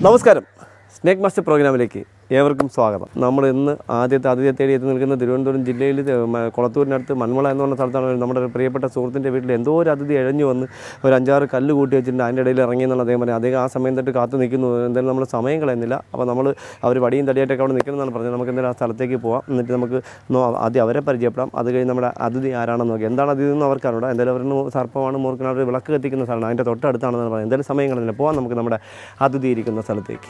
നമസ്കാരം. Snake master പ്രോഗ്രാമിലേക്ക് ഏവർക്കും സ്വാഗതം. നമ്മൾ ഇന്ന് ആദ്യത്തെ അതിഥിയെ തേടി എത്തി നിൽക്കുന്ന തിരുവനന്തപുരം ജില്ലയിൽ കൊളത്തൂരിനടുത്ത് മൺമള എന്ന് പറഞ്ഞ സ്ഥലത്താണ്. നമ്മുടെ പ്രിയപ്പെട്ട സുഹൃത്തിൻ്റെ വീട്ടിൽ എന്തോ ഒരു അതിഥി എഴഞ്ഞു വന്ന് ഒരു 5-6 കല്ല് കൂട്ടി വെച്ചിട്ടുണ്ട്. അതിൻ്റെ ഇടയിൽ ഇറങ്ങിയെന്നുള്ള അദ്ദേഹം പറഞ്ഞു. അദ്ദേഹം ആ സമയം തൊട്ട് കാത്തു നിൽക്കുന്നു. എന്തായാലും നമ്മൾ സമയം കളയുന്നില്ല. അപ്പോൾ നമ്മൾ അവർ വടിയും തടിയായിട്ടൊക്കെ അവിടെ നിൽക്കുന്നതാണ് പറഞ്ഞത്. നമുക്ക് എന്തായാലും ആ സ്ഥലത്തേക്ക് പോകാം. എന്നിട്ട് നമുക്ക് ആദ്യം അവരെ പരിചയപ്പെടാം. അത് കഴിഞ്ഞ് നമ്മുടെ അതിഥി ആരാണെന്ന് നോക്കി. എന്താണ് അതിഥി എന്ന് അവർക്കറിയാം. എന്തായാലും അവരുടെ സർപ്പമാണ് മൂർഖനാണ്. അവർ വിളക്ക് കത്തിക്കുന്ന സ്ഥലമാണ്. അതിൻ്റെ തൊട്ടടുത്താണെന്ന് പറയുന്നത്. എന്തായാലും സമയം കളയുന്നില്ല. പോകാം നമുക്ക് നമ്മുടെ അതിഥി ഇരിക്കുന്ന സ്ഥലത്തേക്ക്.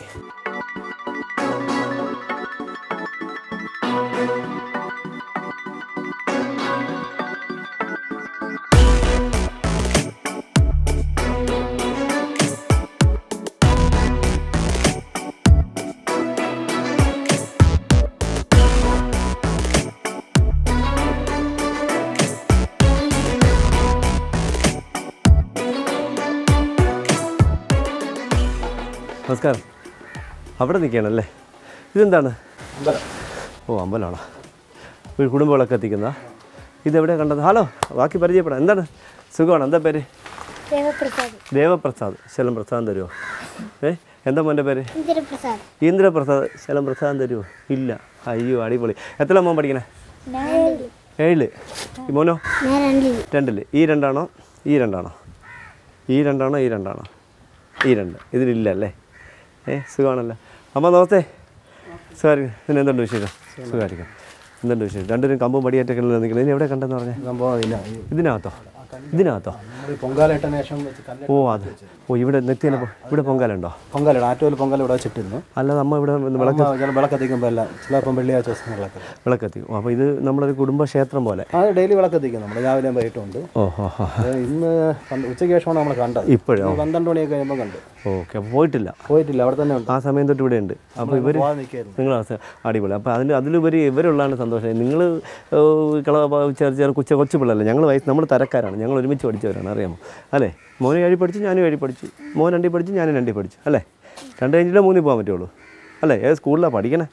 നമസ്കാരം. അവിടെ നിൽക്കുകയാണല്ലേ. ഇതെന്താണ്? ഓ, അമ്പലമാണോ? ഒരു കുടുംബവിളക്ക് എത്തിക്കുന്ന. ഇതെവിടെയാണ് കണ്ടത്? ഹലോ, ബാക്കി പരിചയപ്പെടാം. എന്താണ്? സുഖമാണ്. എന്താ പേര്? ദേവപ്രസാദ്. ശലം പ്രസാദം തരുമോ? എന്താ മോൻ്റെ പേര്? ഇന്ദ്രപ്രസാദ്. ശലം പ്രസാദം തരുമോ? ഇല്ല. അയ്യോ, അടിപൊളി. എത്ര മോൻ പഠിക്കണേ? 7. മോനോ? 2. ഈ രണ്ടാണോ? ഈ രണ്ടാണോ? ഈ രണ്ടാണോ? ഈ രണ്ടാണോ? ഈ രണ്ട്. ഇതിലില്ല അല്ലേ? സുഖമാണല്ലോ. അമ്മ നമസ്തേ. സുഖമായിരിക്കും. പിന്നെ എന്തുണ്ട് വിശേഷം? സുഖമായിരിക്കും. എന്തുണ്ട് വിശേഷം? രണ്ടുപേരും കമ്പും പടിയായിട്ടൊക്കെ നിൽക്കുന്നത്. ഇനി എവിടെ കണ്ടെന്ന് പറഞ്ഞാൽ ഇതിനകത്തോ? ഇതിനകത്തോ? ഓ, അത്. ഓ, ഇവിടെ നെത്തിയപ്പോൾ ഇവിടെ പൊങ്കാല ഉണ്ടോ? പൊങ്കാല ആറ്റുവൽ പൊങ്കാല ഇവിടെ വെച്ചിട്ടിരുന്നു. അല്ല, നമ്മൾ ഇവിടെ വിളക്കത്തിക്കുമ്പോൾ എല്ലാം ചിലപ്പം വെള്ളിയാഴ്ച ദിവസങ്ങളിലൊക്കെ വിളക്കെത്തിക്കും. അപ്പോൾ ഇത് നമ്മളൊരു കുടുംബക്ഷേത്രം പോലെ. അത് ഡെയിലി വിളക്കെത്തിക്കും. നമ്മൾ രാവിലെ വൈകിട്ടുണ്ട്. ഇന്ന് ഉച്ചയ്ക്ക് ശേഷമാണ് നമ്മൾ കണ്ടത്. ഇപ്പോഴോ? 12 മണിയൊക്കെ കഴിയുമ്പോൾ കണ്ടു. ഓക്കെ. അപ്പോൾ പോയിട്ടില്ല? അവിടെ തന്നെ ഉണ്ട്. ആ സമയം തൊട്ട് ഇവിടെ ഉണ്ട്. അപ്പോൾ ഇവർ നിങ്ങൾ അടിപൊളി. അപ്പോൾ അതിലുപരി ഇവരുള്ളതാണ് സന്തോഷം. നിങ്ങൾ ചെറിയ കൊച്ചു പിള്ളേരല്ല. നമ്മൾ തരക്കാരാണ്. ഞങ്ങൾ ഒരുമിച്ച് പഠിച്ചവരാണ്. അറിയാമോ? അല്ലേ? മോന് 7 പഠിച്ചു, ഞാനും 7 പഠിച്ചു. മോൻ 2 പഠിച്ചു, ഞാനും 2 പഠിച്ചു. അല്ലേ? 2 കഴിഞ്ഞിട്ട് 3 പോകാൻ പറ്റുള്ളൂ. അല്ലേ? ഏത് സ്കൂളിലാണ് പഠിക്കണേ?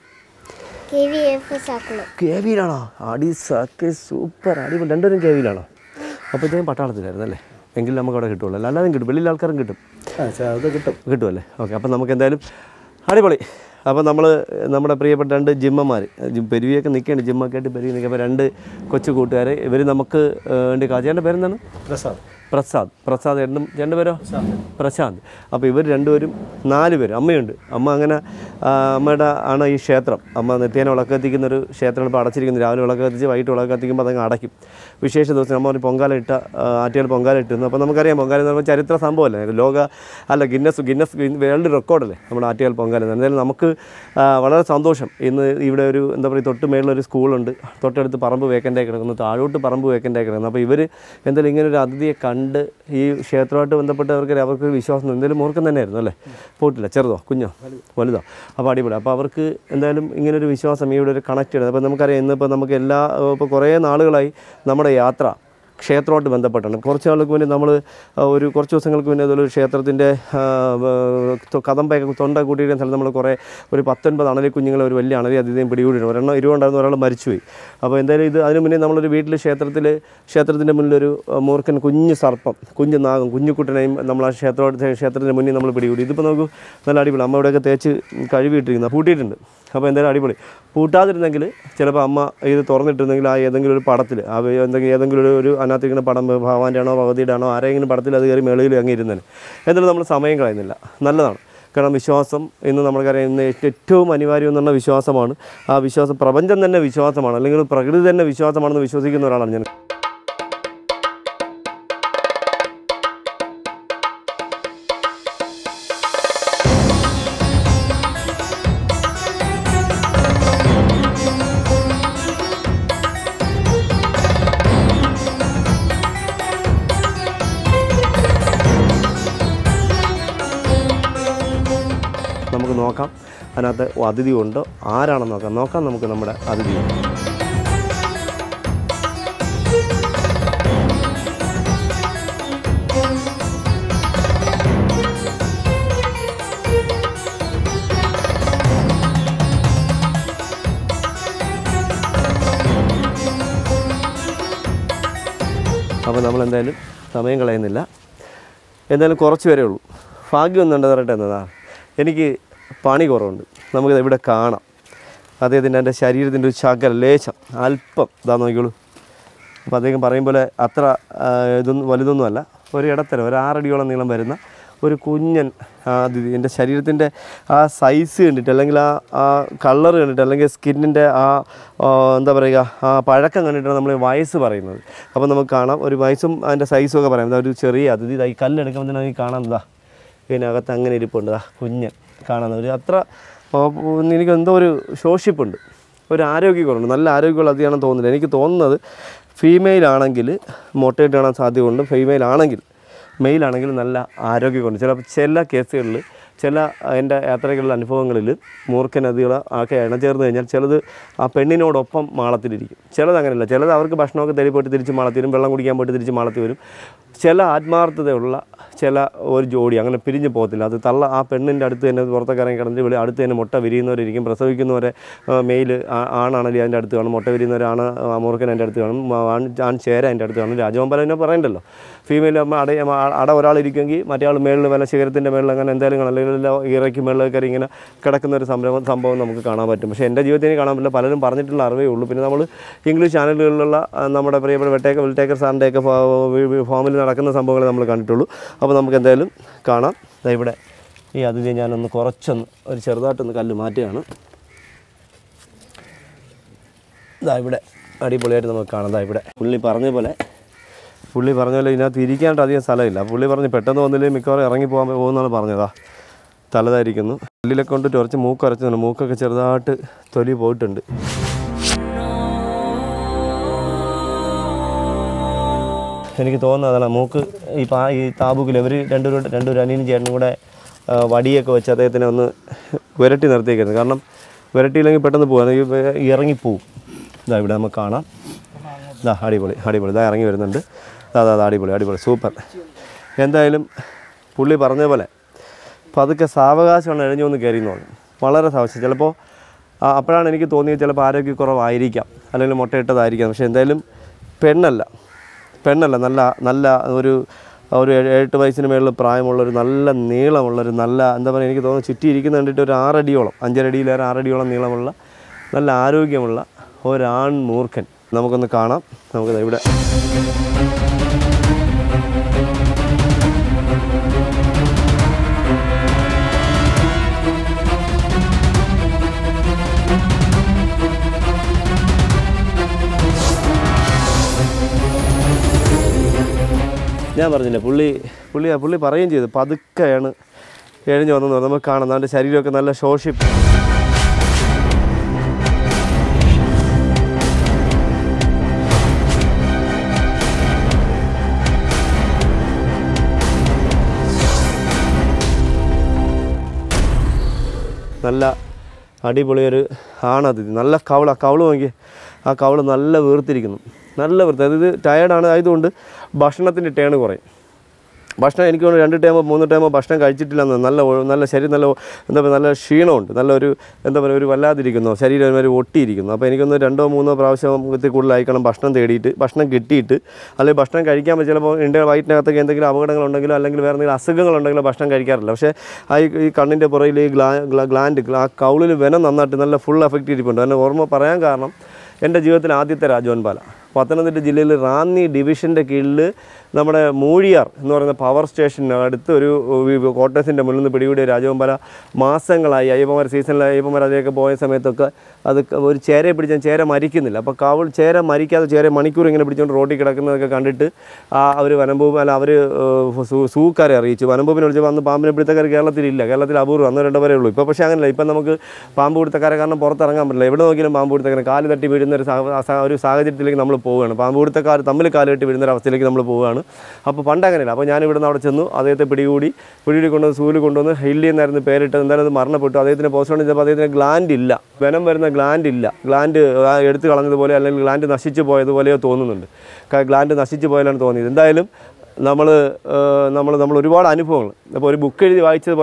KVയിലാണോ? സൂപ്പർ, അടിപൊളി. 2 KVയിലാണോ? അപ്പോൾ ഇദ്ദേഹം പട്ടാളത്തിലായിരുന്നു അല്ലേ? എങ്കിലും നമുക്ക് അവിടെ കിട്ടുള്ളൂ. അല്ലാതെ കിട്ടും. വെളിയിൽ ആൾക്കാരും കിട്ടും. കിട്ടുമല്ലേ? ഓക്കെ. അപ്പോൾ നമുക്ക് എന്തായാലും അടിപൊളി. അപ്പോൾ നമ്മുടെ പ്രിയപ്പെട്ട 2 ജിമ്മന്മാർ പെരുവിയൊക്കെ നിൽക്കുകയാണ്. ജിമ്മൊക്കെ ആയിട്ട് പെരുവി നിൽക്കുമ്പോൾ 2 കൊച്ചു കൂട്ടുകാർ. ഇവർ നമുക്ക് വേണ്ടി കാജേൻ്റെ പേരെന്താണ്? പ്രസാദ്. ചേട്ടൻ്റെ പേരോ? പ്രശാന്ത്. അപ്പോൾ ഇവർ 2 പേരും 4 പേര്. അമ്മയുണ്ട്. അമ്മ അങ്ങനെ അമ്മയുടെ ആണ് ഈ ക്ഷേത്രം. അമ്മ നിത്യേന വിളക്ക് കത്തിക്കുന്നൊരു ക്ഷേത്രമാണ്. ഇപ്പോൾ അടച്ചിരിക്കുന്നത്. രാവിലെ വിളക്ക് കത്തിച്ച് വൈകിട്ട് വിളക്ക് കത്തിക്കുമ്പോൾ അതങ്ങ് അടയ്ക്കും. വിശേഷ ദിവസം അമ്മ ഒരു പൊങ്കാല ആറ്റുകാൽ പൊങ്കാല ഇട്ടിരുന്നു. അപ്പോൾ നമുക്കറിയാം പൊങ്കാല എന്ന് പറയുമ്പോൾ ചരിത്ര സംഭവമല്ലേ? ഗിന്നസ് വേൾഡ് റെക്കോർഡല്ലേ നമ്മുടെ ആറ്റുകാൽ പൊങ്കാല. എന്തായാലും നമുക്ക് വളരെ സന്തോഷം. ഇന്ന് ഇവിടെ ഒരു എന്താ പറയുക, തൊട്ട് മേളിലൊരു സ്കൂളുണ്ട്. തൊട്ടടുത്ത് പറമ്പ് വേക്കൻ്റായി കിടക്കുന്നു. താഴോട്ട് പറമ്പ് വേക്കൻ്റായി കിടക്കുന്നു. അപ്പോൾ ഇവർ എന്തായാലും ഇങ്ങനൊരു അതിഥിയെ കണ്ട് ഈ ക്ഷേത്രമായിട്ട് ബന്ധപ്പെട്ടവർക്ക് വിശ്വാസം എന്തെങ്കിലും മൂർഖം തന്നെയായിരുന്നു അല്ലേ? പോയിട്ടില്ല. ചെറുതോ കുഞ്ഞോ വലുതോ? അപ്പോൾ അടിപൊളി. അപ്പോൾ അവർക്ക് എന്തായാലും ഇങ്ങനൊരു വിശ്വാസം, ഇവിടെ ഒരു കണക്ട് ചെയ്യണം. അപ്പോൾ നമുക്കറിയാം ഇന്നിപ്പോൾ നമുക്ക് ഇപ്പോൾ കുറേ നാളുകളായി നമ്മുടെ യാത്ര ക്ഷേത്രമായിട്ട് ബന്ധപ്പെട്ടാണ്. കുറച്ച് നാൾക്ക് മുന്നേ നമ്മൾ കുറച്ച് ദിവസങ്ങൾക്ക് മുന്നേ അതൊരു ക്ഷേത്രത്തിൻ്റെ കഥമ്പയൊക്കെ തൊണ്ട കൂട്ടിയിരിക്കുന്ന സ്ഥലത്ത് നമ്മൾ ഒരു 19 അണലി കുഞ്ഞുങ്ങളെ ഒരു വലിയ അണലി അതിഥിയും പിടികൂടിയിരുന്നു. ഒരെണ്ണം ഇരുവുണ്ടായിരുന്നു, ഒരാൾ മരിച്ചുപോയി. അപ്പോൾ എന്തായാലും അതിന് മുന്നേ നമ്മളൊരു വീട്ടിൽ ക്ഷേത്രത്തിൻ്റെ മുന്നിലൊരു മൂർഖൻ കുഞ്ഞ് സർപ്പം, കുഞ്ഞ് നാഗം, കുഞ്ഞുകുട്ടനെയും നമ്മൾ ആ ക്ഷേത്രത്തിൻ്റെ മുന്നിൽ നമ്മൾ പിടികൂടി. ഇതിപ്പോൾ നമുക്ക് നല്ല അടിപൊളി. അമ്മ ഇവിടെയൊക്കെ തേച്ച് കഴുകിയിട്ടിരിക്കുന്നത് പൂട്ടിയിട്ടുണ്ട്. അപ്പോൾ എന്തായാലും അടിപൊളി. പൂട്ടാതിരുന്നെങ്കിൽ ചിലപ്പോൾ അമ്മ ഇത് തുറന്നിട്ടിരുന്നെങ്കിൽ ആ ഏതെങ്കിലും ഒരു പടത്തിൽ ഏതെങ്കിലും ഒരു അതിനകത്തിരിക്കുന്ന പടം ഭഗവാന്റെ ആണോ ഭഗവതിയുടെ ആണോ ആരെങ്കിലും പടത്തിൽ അത് കയറി മേളിൽ അങ്ങ് ഇരുന്നതിന്. എന്നാലും നമ്മൾ സമയം കളയുന്നില്ല. നല്ലതാണ്. കാരണം വിശ്വാസം ഇന്ന് നമുക്കറിയാം ഇന്ന് ഏറ്റവും അനിവാര്യം എന്നുള്ള വിശ്വാസമാണ്. ആ വിശ്വാസം പ്രപഞ്ചം തന്നെ വിശ്വാസമാണ്, അല്ലെങ്കിൽ പ്രകൃതി തന്നെ വിശ്വാസമാണെന്ന് വിശ്വസിക്കുന്ന ഒരാളാണ് ഞാൻ. നമുക്ക് നോക്കാം അതിനകത്ത് അതിഥി ഉണ്ടോ, ആരാണെന്ന് നോക്കാം. നമുക്ക് നമ്മുടെ അതിഥി അപ്പോൾ നമ്മളെന്തായാലും സമയം കളയുന്നില്ല. എന്തായാലും കുറച്ച് വരെ ഉള്ളൂ. ഭാഗ്യം ഒന്നും ഉണ്ട് പറയട്ടെ എന്നതാണ്. എനിക്ക് പണി കുറവുണ്ട്. നമുക്കിത് ഇവിടെ കാണാം. അദ്ദേഹത്തിൻ്റെ എൻ്റെ ശരീരത്തിൻ്റെ ഒരു ശകലം ലേശം അല്പം ഇതാ നോക്കിക്കോളൂ. അപ്പോൾ അദ്ദേഹം പറയും പോലെ അത്ര ഇതൊന്നും വലുതൊന്നുമല്ല, ഒരു ഇടത്തരം, ഒരു 6 അടിയോളം നീളം വരുന്ന ഒരു കുഞ്ഞൻ അതിഥി. എൻ്റെ ശരീരത്തിൻ്റെ ആ സൈസ് കണ്ടിട്ട്, അല്ലെങ്കിൽ ആ കളർ കണ്ടിട്ട്, അല്ലെങ്കിൽ സ്കിന്നിൻ്റെ എന്താ പറയുക, ആ പഴക്കം കണ്ടിട്ടാണ് നമ്മൾ വയസ്സ് പറയുന്നത്. അപ്പോൾ നമുക്ക് കാണാം ഒരു വയസ്സും അതിൻ്റെ സൈസും ഒക്കെ പറയാം. ഒരു ചെറിയ അതിഥി ഈ കല്ലെടുക്കുമ്പോൾ തന്നെ നമുക്ക് കാണാം. എന്താ ഇതിനകത്ത് അങ്ങനെ ഇരിപ്പുണ്ട്, കുഞ്ഞൻ കാണുന്നത്. ഒരു അത്ര എനിക്ക് എന്തോ ഒരു ശോഷിപ്പുണ്ട്, ഒരു ആരോഗ്യക്കുറവുണ്ട്. നല്ല ആരോഗ്യമുള്ള അതിയാണെന്ന് തോന്നുന്നില്ല. എനിക്ക് തോന്നുന്നത് ഫീമെയിൽ ആണെങ്കിൽ മുട്ടയിട്ട് കാണാൻ സാധ്യതയുണ്ട്. ഫീമെയിൽ ആണെങ്കിൽ, മെയിലാണെങ്കിൽ നല്ല ആരോഗ്യക്കുറവുണ്ട്. ചില കേസുകളിൽ, ചില എൻ്റെ യാത്രകളുടെ അനുഭവങ്ങളിൽ മൂർഖൻ അതികൾ ഒക്കെ ഇണചേർന്ന് കഴിഞ്ഞാൽ ചിലത് ആ പെണ്ണിനോടൊപ്പം മാളത്തിലിരിക്കും. ചിലത് അങ്ങനെയല്ല. ചിലത് അവർക്ക് ഭക്ഷണമൊക്കെ തേടി പോയിട്ട് തിരിച്ച് മാളത്തിൽ വരും, വെള്ളം കുടിക്കാൻ പോയിട്ട് തിരിച്ച് മാളത്തിൽ വരും. ചില ആത്മാർത്ഥതയുള്ള ചില ഒരു ജോഡി അങ്ങനെ പിരിഞ്ഞ് പോകത്തില്ല. അത് ആ പെണ്ണിൻ്റെ അടുത്ത് തന്നെ പുറത്തൊക്കെ ഇറങ്ങി കിടന്നിട്ട് ഇവിടെ അടുത്ത് തന്നെ മുട്ട വിരിയുന്നവരിക്കും. പ്രസവിക്കുന്നവരെ മെയിൽ ആണാണെങ്കിൽ അതിൻ്റെ അടുത്ത് കാണും, മുട്ട വിരിയുന്നവരാണ് മൂർഖൻ അതിൻ്റെ അടുത്ത് കാണും, ആൺ ചേര അതിൻ്റെ അടുത്ത് കാണും. രാജഗോപാലനെ പറയണ്ടല്ലോ, ഫീമെയിൽ അട ഒരാളിരിക്കുമെങ്കിൽ മറ്റേ ആൾ മേളിൽ വല്ല ശിഖരത്തിൻ്റെ മേളിൽ അങ്ങനെ എന്തായാലും കാണാം, അല്ലെങ്കിൽ ഇറക്കി മേളിൽ കയറി ഇങ്ങനെ കിടക്കുന്ന ഒരു സംഭവം നമുക്ക് കാണാൻ പറ്റും. പക്ഷേ എൻ്റെ ജീവിതത്തിൽ കാണാൻ പറ്റില്ല, പലരും പറഞ്ഞിട്ടുള്ള അറിവേ ഉള്ളൂ. പിന്നെ നമ്മൾ ഇംഗ്ലീഷ് ചാനലുകളിലുള്ള നമ്മുടെ പ്രിയപ്പെട്ട വിൽടേക്കർ സാറിൻ്റെയൊക്കെ ഫോമിൽ നടക്കുന്ന സംഭവങ്ങളെ നമ്മൾ കണ്ടിട്ടുള്ളൂ. അപ്പോൾ നമുക്ക് എന്തായാലും കാണാം. ഇവിടെ ഈ അതിഥി ഞാനൊന്ന് കുറച്ചൊന്ന് ഒരു ചെറുതായിട്ടൊന്ന് കല്ല് മാറ്റുകയാണ്. ഇവിടെ അടിപൊളിയായിട്ട് നമുക്ക് കാണാം. ഇവിടെ പുള്ളി പറഞ്ഞ പോലെ ഇതിനകത്ത് ഇരിക്കാനായിട്ട് അധികം സ്ഥലമില്ല. പുള്ളി പറഞ്ഞ് പെട്ടെന്ന് വന്നില്ലെങ്കിൽ മിക്കവാറും ഇറങ്ങി പോകുന്നതാണ് പറഞ്ഞതാ. തലതായിരിക്കുന്നു, കല്ലിലൊക്കെ കൊണ്ട് കുറച്ച് മൂക്കരച്ചുണ്ട്. മൂക്കൊക്കെ ചെറുതായിട്ട് തൊലി പോയിട്ടുണ്ട്. എനിക്ക് തോന്നുന്നത് അതാണ് മൂക്ക് ഈ താബൂക്കിൽ ഇവർ രണ്ടൊരു അനിയനും ചേട്ടനും കൂടെ വടിയൊക്കെ വെച്ച് അദ്ദേഹത്തിനെ ഒന്ന് വിരട്ടി നിർത്തിയേക്കുന്നത്. കാരണം വിരട്ടിയില്ലെങ്കിൽ പെട്ടെന്ന് പോകും, ഇറങ്ങിപ്പോവും. ഇവിടെ നമുക്ക് കാണാം. അടിപൊളി ഇറങ്ങി വരുന്നുണ്ട്. അടിപൊളി സൂപ്പർ. എന്തായാലും പുള്ളി പറഞ്ഞ പോലെ പതുക്കെ സാവകാശമാണ് എഴഞ്ഞു വന്ന് കയറി എന്ന് പറഞ്ഞു. വളരെ സാവകാശം. ചിലപ്പോൾ അപ്പോഴാണ് എനിക്ക് തോന്നിയത് ചിലപ്പോൾ ആരോഗ്യക്കുറവായിരിക്കാം, അല്ലെങ്കിൽ മുട്ടയിട്ടതായിരിക്കാം. പക്ഷേ എന്തായാലും പെണ്ണല്ല, നല്ല ഒരു 8 വയസ്സിന് മേളിൽ പ്രായമുള്ളൊരു നല്ല നീളമുള്ളൊരു നല്ല എന്താ പറയുക, എനിക്ക് തോന്നുന്നു ചുറ്റിയിരിക്കുന്ന കണ്ടിട്ട് ഒരു 6 അടിയോളം, 5.5 അടിയിലേറെ 6 അടിയോളം നീളമുള്ള നല്ല ആരോഗ്യമുള്ള ഒരാൺ മൂർഖൻ നമുക്കൊന്ന് കാണാം. നമുക്ക് ഇവിടെ ഞാൻ പറഞ്ഞില്ലേ, പുള്ളി പറയുകയും ചെയ്തു പതുക്കെയാണ് എഴിഞ്ഞു വന്നെന്ന് പറഞ്ഞു. നമുക്ക് കാണാം അവൻ്റെ ശരീരമൊക്കെ നല്ല ശോഷിപ്പ്. നല്ല അടിപൊളിയൊരു ആണതിഥി. നല്ല കവള് നോക്കി, ആ കവള് നല്ല വീർത്തിരിക്കുന്നു, നല്ല വൃത്തി. അതായത് ടയേർഡാണ്, ആയതുകൊണ്ട് ഭക്ഷണത്തിൻ്റെ ടേൺ കുറയും. ഭക്ഷണം എനിക്ക് 2 ടൈമോ 3 ടൈമോ ഭക്ഷണം കഴിച്ചിട്ടില്ലെന്ന് നല്ല ശരീരം എന്താ പറയുക, നല്ല ക്ഷീണമുണ്ട്, നല്ലൊരു എന്താ പറയുക, ഒരു വല്ലാതിരിക്കുന്നു, ശരീരം ഒരു ഒട്ടിയിരിക്കുന്നു. അപ്പോൾ എനിക്കൊന്ന് 2 3 പ്രാവശ്യത്തിൽ കൂടുതലായിക്കണം ഭക്ഷണം കിട്ടിയിട്ട്, അല്ലെങ്കിൽ ഭക്ഷണം കഴിക്കാൻ പറ്റും. ചിലപ്പോൾ എൻ്റെ വയറ്റിനകത്തൊക്കെ എന്തെങ്കിലും അപകടങ്ങളുണ്ടെങ്കിലോ അല്ലെങ്കിൽ വേറെ എന്തെങ്കിലും അസുഖങ്ങളുണ്ടെങ്കിലോ ഭക്ഷണം കഴിക്കാറില്ല. പക്ഷേ ഈ കണ്ണിൻ്റെ പുറയിൽ ഈ ഗ്ലാൻഡ് ആ കൗളിൽ വെനം നന്നായിട്ട് നല്ല ഫുൾ എഫക്റ്റ് ഇരിപ്പുണ്ട്. എന്നെ ഓർമ്മ പറയാൻ കാരണം എൻ്റെ ജീവിതത്തിൽ ആദ്യത്തെ രാജഗോപാല പത്തനംതിട്ട ജില്ലയിൽ റാന്നി ഡിവിഷൻ്റെ കീഴിൽ നമ്മുടെ മൂഴിയാർ എന്ന് പറയുന്ന പവർ സ്റ്റേഷനടുത്ത് ഒരു ക്വാർട്ടേഴ്സിൻ്റെ മുന്നിൽ നിന്ന് പിടികൂടിയ രാജഗോപാല മാസങ്ങളായി അയ്യപ്പന്മാർ സീസണിൽ അയ്യപ്പന്മാർ അതിലേക്ക് പോയ സമയത്തൊക്കെ അത് ഒരു ചേരയെ പിടിച്ചാൽ ചേര മരിക്കുന്നില്ല. അപ്പോൾ ചേര മരിക്കാതെ ചേര മണിക്കൂർ ഇങ്ങനെ പിടിച്ചുകൊണ്ട് റോഡിൽ കിടക്കുന്നതൊക്കെ കണ്ടിട്ട് അവർ വനംഭൂമി അവർ സൂക്കാരെ അറിയിച്ചു. വനംഭൂമിനെ വിളിച്ചപ്പോൾ അന്ന് പാമ്പിനെ പിടുത്തക്കാർ കേരളത്തിൽ അപൂർവം, 1-2 വരെ ഉള്ളൂ. ഇപ്പോൾ പക്ഷേ അങ്ങനെയല്ല. ഇപ്പം നമുക്ക് പാമ്പ് പിടുത്തക്കാരെ കാരണം പുറത്തിറങ്ങാൻ പറ്റില്ല. എവിടെ നോക്കിയാലും പാമ്പ് പിടുത്തക്കാരെ കാല് തട്ടി വീഴുന്ന ഒരു സാഹചര്യത്തിലേക്ക് നമ്മൾ പോവുകയാണ്. പാമ്പ് പിടുത്തക്കാർ തമ്മിൽ കാല് കെട്ടി വീഴുന്നൊരവസ്ഥയിലേക്ക് നമ്മൾ പോവുകയാണ്. അപ്പോൾ പണ്ട് അങ്ങനെയല്ല. അപ്പോൾ ഞാൻ ഇവിടെ നിന്ന് അവിടെ ചെന്നു, അദ്ദേഹത്തെ പിടികൂടി കൊണ്ടുവന്ന് സൂല് കൊണ്ടുവന്ന് ഹില്ലി എന്നായിരുന്നു പേരിട്ട്. എന്തായാലും അത് മരണപ്പെട്ടു. അദ്ദേഹത്തിന് പോസ്റ്റ്മോർട്ടം ചെയ്തപ്പോൾ അദ്ദേഹത്തിന് ഗ്ലാൻഡ് ഇല്ല, വെനം വരുന്ന ഗ്ലാൻഡ് എടുത്ത് കളഞ്ഞതുപോലെ അല്ലെങ്കിൽ ഗ്ലാൻഡ് നശിച്ചു പോയതുപോലെയോ തോന്നുന്നുണ്ട്. ഗ്ലാൻഡ് നശിച്ചു പോയാലാണ് തോന്നിയത്. എന്തായാലും നമ്മൾ ഒരുപാട് അനുഭവങ്ങൾ, അപ്പോൾ ഒരു ബുക്ക് എഴുതി വായിച്ചതുപോലെ അല്ല.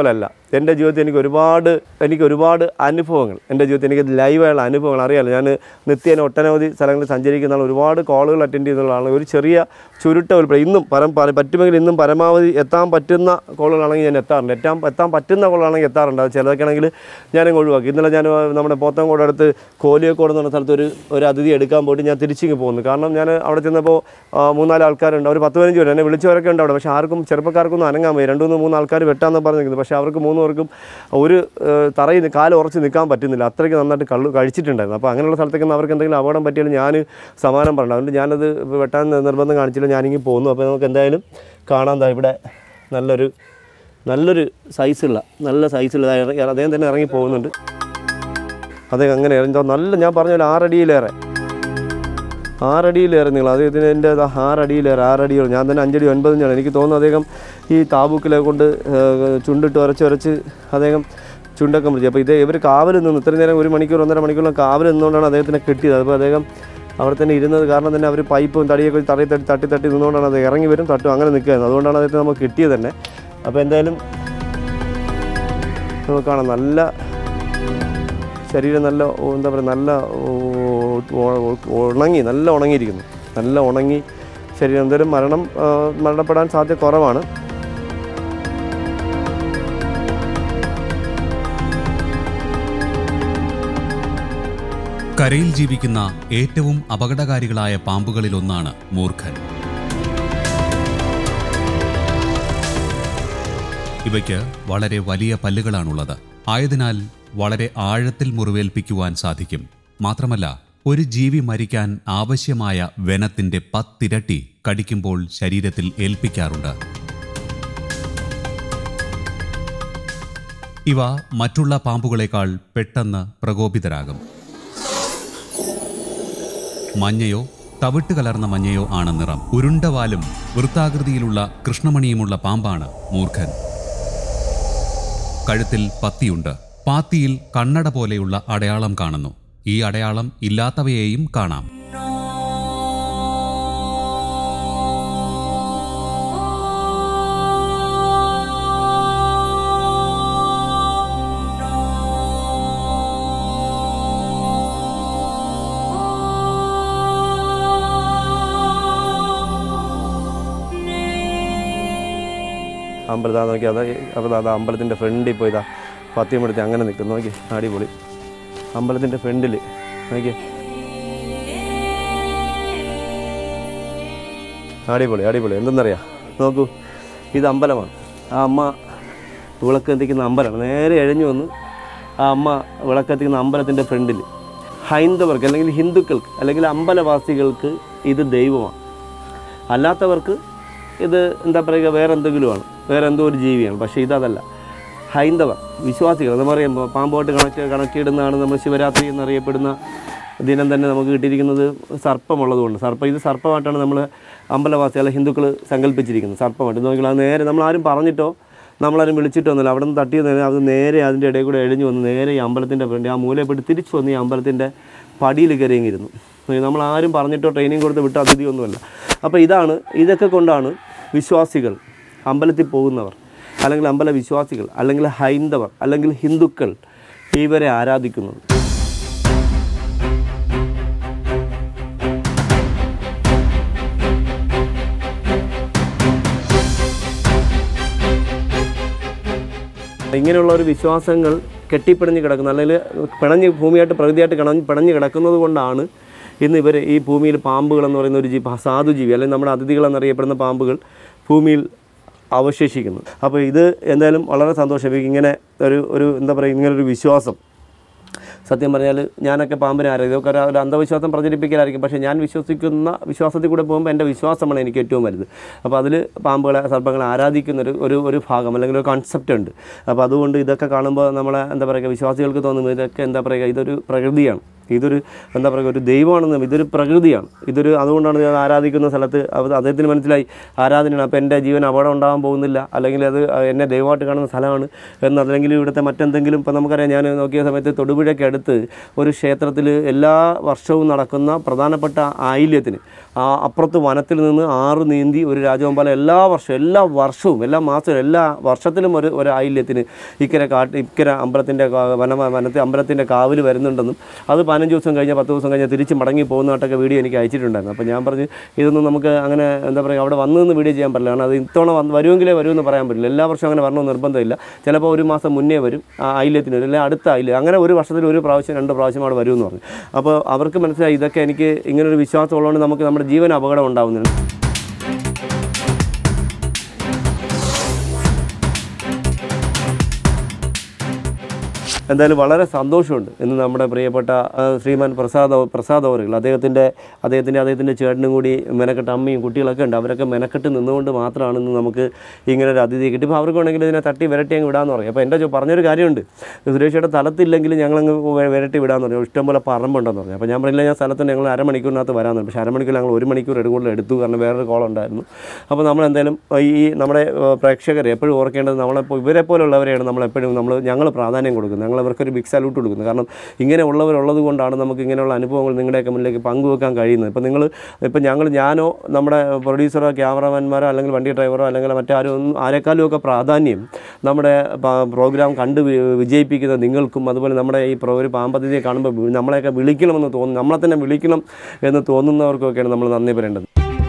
എൻ്റെ ജീവിതത്തിൽ എനിക്ക് ഒരുപാട് അനുഭവങ്ങൾ, എൻ്റെ ജീവിതത്തിൽ എനിക്ക് ലൈവായുള്ള അനുഭവങ്ങൾ അറിയാമല്ലോ. ഞാൻ നിത്യേന ഒട്ടനവധി സ്ഥലങ്ങളിൽ സഞ്ചരിക്കുന്ന ആൾ, ഒരുപാട് കോളുകൾ അറ്റൻഡ് ചെയ്യുന്ന ആളാണ്. ഒരു ചെറിയ ചുരുട്ട ഉൾപ്പെടെ ഇന്നും പറ്റുമെങ്കിൽ ഇന്നും പരമാവധി എത്താൻ പറ്റുന്ന കോളുകളാണെങ്കിൽ ഞാൻ എത്താറുണ്ട്. എത്താൻ പറ്റുന്ന കോളുകളാണെങ്കിൽ എത്താറുണ്ട്. അത് ചിലതൊക്കെ ആണെങ്കിൽ ഞാനങ്ങ് ഒഴിവാക്കി. ഇന്നലെ ഞാൻ നമ്മുടെ പോത്തങ്കോട് അടുത്ത് കോലിയക്കോട് എന്ന് പറഞ്ഞ സ്ഥലത്ത് ഒരു അതിഥി എടുക്കാൻ പോയിട്ട് ഞാൻ തിരിച്ചിങ്ങ് പോകുന്നു. കാരണം ഞാൻ അവിടെ ചെന്നപ്പോൾ 3-4 ആൾക്കാരുണ്ട്, അവർ 10-15 പേര് എന്നെ വിളിച്ചവരൊക്കെ ഉണ്ട് അവിടെ. പക്ഷേ ആർക്കും ചെറുപ്പക്കാർക്കൊന്നും അനങ്ങാൻ പോയി. 2-3 ആൾക്കാർ വെട്ടാമെന്ന് പറഞ്ഞിരിക്കുന്നത്. പക്ഷേ അവർക്ക് 3 പേർക്കും ഒരു തറയിൽ കാല് ഉറച്ച് നിൽക്കാൻ പറ്റുന്നില്ല. അത്രയ്ക്ക് നന്നായിട്ട് കഴിച്ചിട്ടുണ്ടായിരുന്നു. അപ്പോൾ അങ്ങനെയുള്ള സ്ഥലത്തേക്കൊന്നും അവർക്ക് എന്തെങ്കിലും അപകടം പറ്റിയാലും ഞാൻ സമാനം പറഞ്ഞു. അതുകൊണ്ട് ഞാനത് വെട്ടാൻ നിർബന്ധം കാണിച്ചില്ല, ഞാനിങ്ങനെ പോകുന്നു. അപ്പോൾ നമുക്ക് എന്തായാലും കാണാൻ ഇവിടെ നല്ലൊരു സൈസുള്ള അദ്ദേഹം തന്നെ ഇറങ്ങി പോകുന്നുണ്ട്. അദ്ദേഹം അങ്ങനെ എന്തോ ഞാൻ പറഞ്ഞ പോലെ 6 അടിയിലേറെ നിങ്ങൾ അദ്ദേഹത്തിന് എൻ്റെ 6 അടിയോളം. ഞാൻ തന്നെ 5 അടി 9 ഇഞ്ചാണ്. എനിക്ക് തോന്നുന്നു അദ്ദേഹം ഈ താബൂക്കിലെ കൊണ്ട് ചുണ്ടിട്ട് ഉരച്ച് അദ്ദേഹം ചുണ്ടൊക്കെ മുറിച്ചു. അപ്പോൾ ഇവർ കാവൽ നിന്ന് ഇത്രയും നേരം 1 മണിക്കൂർ 1.5 മണിക്കൂറോളം കാവൽ നിന്നുകൊണ്ടാണ് അദ്ദേഹത്തിനെ കിട്ടിയത്. അപ്പോൾ അദ്ദേഹം അവിടെ തന്നെ ഇരുന്നത് കാരണം തന്നെ അവർ പൈപ്പും തടിയൊക്കെ തട്ടി നിന്നുകൊണ്ടാണ് അത് ഇറങ്ങി വരും തട്ടും അങ്ങനെ നിൽക്കുന്നത്. അതുകൊണ്ടാണ് അദ്ദേഹത്തിന് നമുക്ക് കിട്ടിയത് തന്നെ. അപ്പോൾ എന്തായാലും നമുക്ക് കാണാം, നല്ല ശരീരം, നല്ല എന്താ പറയുക, നല്ല ഉണങ്ങിയിരിക്കുന്നു, നല്ല ഉണങ്ങി ശരീരം. എന്തായാലും മരണപ്പെടാൻ സാധ്യത കുറവാണ്. കരയിൽ ജീവിക്കുന്ന ഏറ്റവും അപകടകാരികളായ പാമ്പുകളിലൊന്നാണ് മൂർഖൻ. ഇവയ്ക്ക് വളരെ വലിയ പല്ലുകളാണുള്ളത്. ആയതിനാൽ വളരെ ആഴത്തിൽ മുറിവേൽപ്പിക്കുവാൻ സാധിക്കും. മാത്രമല്ല, ഒരു ജീവി മരിക്കാൻ ആവശ്യമായ വെനത്തിന്റെ 10 ഇരട്ടി കടിക്കുമ്പോൾ ശരീരത്തിൽ ഏൽപ്പിക്കാറുണ്ട്. ഇവ മറ്റുള്ള പാമ്പുകളെക്കാൾ പെട്ടെന്ന് പ്രകോപിതരാകും. മഞ്ഞയോ തവിട്ട് കലർന്ന മഞ്ഞയോ ആണ് നിറം. ഉരുണ്ടവാലും വൃത്താകൃതിയിലുള്ള കൃഷ്ണമണിയുമുള്ള പാമ്പാണ് മൂർഖൻ. കഴുത്തിൽ പത്തിയുണ്ട്. പാത്തിയിൽ കണ്ണട പോലെയുള്ള അടയാളം കാണുന്നു. ഈ അടയാളം ഇല്ലാത്തവയെയും കാണാം. അമ്പലത്താ നോക്കി അപ്പോൾ അമ്പലത്തിൻ്റെ ഫ്രണ്ടിൽ പോയി പത്തിയമെടുത്ത് അങ്ങനെ നിൽക്കുന്നു. നോക്കി, അടിപൊളി. അമ്പലത്തിൻ്റെ ഫ്രണ്ടിൽ നോക്കി, അടിപൊളി. എന്തെന്നറിയാം, നോക്കൂ, ഇത് അമ്പലമാണ്. ആ അമ്മ വിളക്ക് കത്തിക്കുന്ന അമ്പലമാണ്. നേരെ എഴഞ്ഞു വന്ന് ആ അമ്മ വിളക്ക് കത്തിക്കുന്ന അമ്പലത്തിൻ്റെ ഫ്രണ്ടിൽ ഹൈന്ദവർക്ക് അല്ലെങ്കിൽ ഹിന്ദുക്കൾക്ക് അല്ലെങ്കിൽ അമ്പലവാസികൾക്ക് ഇത് ദൈവമാണ്. അല്ലാത്തവർക്ക് ഇത് എന്താ പറയുക, വേറെ എന്തെങ്കിലുമാണ്, വേറെ എന്തോ ഒരു ജീവിയാണ്. പക്ഷേ ഇതല്ല. ഹൈന്ദവ വിശ്വാസികൾ എന്ന് പറയുമ്പോൾ പാമ്പുമായിട്ട് കണക്ട് ഇടുന്നതാണ് നമ്മൾ ശിവരാത്രി എന്നറിയപ്പെടുന്ന ദിനം തന്നെ നമുക്ക് കിട്ടിയിരിക്കുന്നത് സർപ്പമുള്ളതുകൊണ്ട്. ഇത് സർപ്പമായിട്ടാണ് നമ്മൾ അമ്പലവാസികൾ ഹിന്ദുക്കൾ സങ്കല്പിച്ചിരിക്കുന്നത്. സർപ്പമായിട്ട് നോക്കിയാൽ അത് നേരെ നമ്മളാരും പറഞ്ഞിട്ടോ നമ്മളാരും വിളിച്ചിട്ടോ ഒന്നുമില്ല. അവിടെ നിന്ന് തട്ടിയത് അത് നേരെ അതിൻ്റെ ഇടയിൽ കൂടെ എഴിഞ്ഞു വന്ന് നേരെ ഈ അമ്പലത്തിൻ്റെ ഫ്രണ്ട് ആ മൂലപ്പെട്ട് തിരിച്ചു വന്ന് ഈ അമ്പലത്തിൻ്റെ പടിയിൽ കയറിയെങ്കിരുന്നു. നമ്മളാരും പറഞ്ഞിട്ടോ ട്രെയിനിങ് കൊടുത്ത് വിട്ട അതിഥിയൊന്നുമല്ല. അപ്പോൾ ഇതൊക്കെ കൊണ്ടാണ് വിശ്വാസികൾ, അമ്പലത്തിൽ പോകുന്നവർ അല്ലെങ്കിൽ അമ്പലവിശ്വാസികൾ അല്ലെങ്കിൽ ഹൈന്ദവർ അല്ലെങ്കിൽ ഹിന്ദുക്കൾ ഇവരെ ആരാധിക്കുന്നത്. ഇങ്ങനെയുള്ള ഒരു വിശ്വാസങ്ങൾ കെട്ടിപ്പിണഞ്ഞ് കിടക്കുന്ന അല്ലെങ്കിൽ ഭൂമിയായിട്ട് പ്രകൃതിയായിട്ട് പിണഞ്ഞ് കിടക്കുന്നത് കൊണ്ടാണ് ഇന്ന് ഇവർ ഈ ഭൂമിയിൽ പാമ്പുകളെന്ന് പറയുന്ന ഒരു സാധുജീവി അല്ലെങ്കിൽ നമ്മുടെ അതിഥികളെന്നറിയപ്പെടുന്ന പാമ്പുകൾ ഭൂമിയിൽ അവശേഷിക്കുന്നു. അപ്പോൾ ഇത് എന്തായാലും വളരെ സന്തോഷം. ഇങ്ങനെ ഒരു എന്താ പറയുക, ഇങ്ങനൊരു വിശ്വാസം, സത്യം പറഞ്ഞാൽ ഞാനൊക്കെ പാമ്പിനെ ആരാധിക്കും. ഇതൊക്കെ ഒരു അന്ധവിശ്വാസം പ്രചരിപ്പിക്കലായിരിക്കും. പക്ഷേ ഞാൻ വിശ്വസിക്കുന്ന വിശ്വാസത്തിൽ കൂടെ പോകുമ്പോൾ എൻ്റെ വിശ്വാസമാണ് എനിക്ക് ഏറ്റവും വലുത്. അപ്പോൾ അതിൽ സർപ്പങ്ങളെ ആരാധിക്കുന്ന ഒരു ഭാഗം അല്ലെങ്കിൽ ഒരു കൺസെപ്റ്റ് ഉണ്ട്. അപ്പോൾ അതുകൊണ്ട് ഇതൊക്കെ കാണുമ്പോൾ നമ്മളെ എന്താ പറയുക, വിശ്വാസികൾക്ക് തോന്നും ഇതൊക്കെ എന്താ പറയുക, ഇതൊരു പ്രകൃതിയാണ്, ഇതൊരു എന്താ പറയുക, ഒരു ദൈവമാണെന്നും ഇതൊരു പ്രകൃതിയാണ്, അതുകൊണ്ടാണ് ഞാൻ ആരാധിക്കുന്ന സ്ഥലത്ത് അദ്ദേഹത്തിന് മനസ്സിലായി ആരാധനയാണ്. അപ്പോൾ എൻ്റെ ജീവൻ അപകടം ഉണ്ടാകാൻ പോകുന്നില്ല, അല്ലെങ്കിൽ അത് എന്നെ ദൈവമായിട്ട് കാണുന്ന സ്ഥലമാണ് എന്ന്, അല്ലെങ്കിൽ ഇവിടുത്തെ മറ്റെന്തെങ്കിലും. ഇപ്പോൾ നമുക്കറിയാം, ഞാൻ നോക്കിയ സമയത്ത് തൊടുപുഴയ്ക്ക് അടുത്ത് ഒരു ക്ഷേത്രത്തിൽ എല്ലാ വർഷവും നടക്കുന്ന പ്രധാനപ്പെട്ട ആയില്യത്തിന് അപ്പുറത്ത് വനത്തിൽ നിന്ന് 6 നീന്തി ഒരു രാജഗോപാലൻ എല്ലാ വർഷവും എല്ലാ മാസവും എല്ലാ വർഷത്തിലും ഒരു ആയില്യത്തിന് ഇക്കര അമ്പലത്തിൻ്റെ കാവിൽ വരുന്നുണ്ടെന്നും അത് 15 ദിവസം കഴിഞ്ഞാൽ 10 ദിവസം കഴിഞ്ഞാൽ തിരിച്ച് മടങ്ങി പോകുന്നതായിട്ടൊക്കെ വീഡിയോ എനിക്ക് അയച്ചിട്ടുണ്ടായിരുന്നു. അപ്പോൾ ഞാൻ പറഞ്ഞു ഇതൊന്നും നമുക്ക് അങ്ങനെ എന്താ പറയുക അവിടെ വന്നു വീഡിയോ ചെയ്യാൻ പറ്റില്ല. കാരണം അത് ഇത്തവണ വരുമെങ്കിലേ വരുമെന്ന് പറയാൻ പറ്റില്ല. എല്ലാ വർഷവും അങ്ങനെ വരണമെന്ന് നിർബന്ധമില്ല. ചിലപ്പോൾ ഒരു മാസം മുന്നേ വരും ആയില്യത്തിന് വരും, അല്ലെങ്കിൽ അടുത്ത ആയില്യം, അങ്ങനെ ഒരു വർഷത്തിൽ 1 പ്രാവശ്യം 2 പ്രാവശ്യം അവിടെ വരുമെന്ന് പറഞ്ഞു. അപ്പോൾ അവർക്ക് മനസ്സിലായി ഇതൊക്കെ എനിക്ക് ഇങ്ങനൊരു വിശ്വാസം ഉള്ളതുകൊണ്ട് നമുക്ക് നമ്മുടെ ജീവൻ അപകടം ഉണ്ടാകുന്നുണ്ട്. എന്തായാലും വളരെ സന്തോഷമുണ്ട് ഇന്ന് നമ്മുടെ പ്രിയപ്പെട്ട ശ്രീമാൻ പ്രസാദ് അവറുകൾ അദ്ദേഹത്തിൻ്റെ ചേട്ടനും കൂടി മെനക്കെട്ട് അമ്മയും കുട്ടികളൊക്കെ ഉണ്ട്. അവരൊക്കെ മെനക്കെട്ട് നിന്നുകൊണ്ട് മാത്രമാണ് ഇന്ന് നമുക്ക് ഇങ്ങനെ ഒരു അതിഥി കിട്ടി. ഇപ്പോൾ അവർക്ക് വേണമെങ്കിൽ ഇതിനെ തട്ടി വിരട്ടി അങ്ങ് വിടാമെന്ന് പറയും. അപ്പോൾ എൻ്റെ പറഞ്ഞൊരു കാര്യമുണ്ട്, സുരേഷയുടെ സ്ഥലത്തില്ലെങ്കിൽ ഞങ്ങളങ്ങ് വിരട്ടി വിടാമെന്ന് പറഞ്ഞു. ഇഷ്ടംപോലെ പറമ്പുണ്ടെന്ന് പറഞ്ഞു. അപ്പോൾ ഞാൻ പറഞ്ഞില്ല, ഞാൻ സ്ഥലത്തുണ്ട്, ഞങ്ങൾ അരമണിക്കൂറിനകത്ത് വരാമെന്ന്. പക്ഷേ അരമണിക്കൂർ ഞങ്ങൾ 1 മണിക്കൂർ കൂടുതൽ എടുത്തു, കാരണം വേറൊരു കോൾ ഉണ്ടായിരുന്നു. അപ്പോൾ നമ്മളെന്തായാലും ഈ നമ്മുടെ പ്രേക്ഷകരെ എപ്പോഴും ഓർക്കേണ്ടത്, ഇവരെ പോലുള്ളവരെയാണ് ഞങ്ങൾ പ്രാധാന്യം കൊടുക്കുന്നത്. അവർക്കൊരു ബിഗ് സല്യൂട്ട് കൊടുക്കുന്നത്. കാരണം ഇങ്ങനെ ഉള്ളവരുള്ളത് കൊണ്ടാണ് നമുക്ക് ഇങ്ങനെയുള്ള അനുഭവങ്ങൾ നിങ്ങളുടെയൊക്കെ മുന്നിലേക്ക് പങ്കുവെക്കാൻ കഴിയുന്നത്. ഇപ്പോൾ ഞാനോ നമ്മുടെ പ്രൊഡ്യൂസറോ ക്യാമറമാൻമാരോ അല്ലെങ്കിൽ വണ്ടി ഡ്രൈവറോ അല്ലെങ്കിൽ ആരെക്കാളും ഒക്കെ പ്രാധാന്യം നമ്മുടെ പ്രോഗ്രാം കണ്ട് വിജയിപ്പിക്കുന്ന നിങ്ങൾക്കും, അതുപോലെ നമ്മുടെ ഈ ഒരു പാമ്പതിഥിയെ കാണുമ്പോൾ നമ്മളെയൊക്കെ വിളിക്കണമെന്ന് തോന്നുന്നു, നമ്മളെ തന്നെ വിളിക്കണം എന്ന് തോന്നുന്നവർക്കൊക്കെയാണ് നമ്മൾ നന്ദി പറയേണ്ടത്.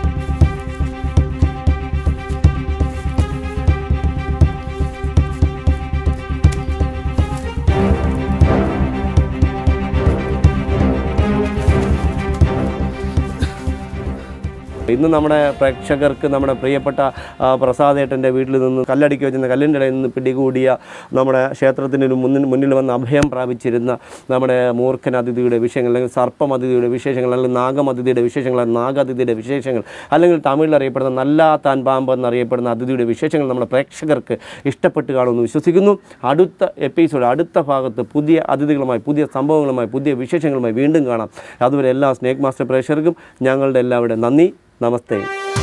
ഇന്ന് നമ്മുടെ പ്രേക്ഷകർക്ക് നമ്മുടെ പ്രിയപ്പെട്ട പ്രസാദേട്ടൻ്റെ വീട്ടിൽ നിന്ന് കല്ലടിക്ക് വെച്ചിരുന്ന കല്ലിൻ്റെ ഇടയിൽ നിന്ന് പിടികൂടിയ നമ്മുടെ ക്ഷേത്രത്തിന് മുന്നിൽ വന്ന് അഭയം പ്രാപിച്ചിരുന്ന നമ്മുടെ മൂർഖൻ അതിഥിയുടെ വിഷയങ്ങൾ, അല്ലെങ്കിൽ സർപ്പം അതിഥിയുടെ വിശേഷങ്ങൾ, അല്ലെങ്കിൽ നാഗമതിഥിയുടെ വിശേഷങ്ങൾ, നാഗതിഥിയുടെ വിശേഷങ്ങൾ, അല്ലെങ്കിൽ തമിഴിൽ അറിയപ്പെടുന്ന നല്ലാത്താൻ പാമ്പ് എന്നറിയപ്പെടുന്ന അതിഥിയുടെ വിശേഷങ്ങൾ നമ്മുടെ പ്രേക്ഷകർക്ക് ഇഷ്ടപ്പെട്ട് കാണുമെന്ന് വിശ്വസിക്കുന്നു. അടുത്ത എപ്പിസോഡ്, അടുത്ത ഭാഗത്ത് പുതിയ അതിഥികളുമായി, പുതിയ സംഭവങ്ങളുമായി, പുതിയ വിശേഷങ്ങളുമായി വീണ്ടും കാണാം. അതുവരെ എല്ലാ സ്നേക് മാസ്റ്റർ പ്രേക്ഷകർക്കും ഞങ്ങളുടെ എല്ലാവരുടെ നന്ദി. നമസ്തേ.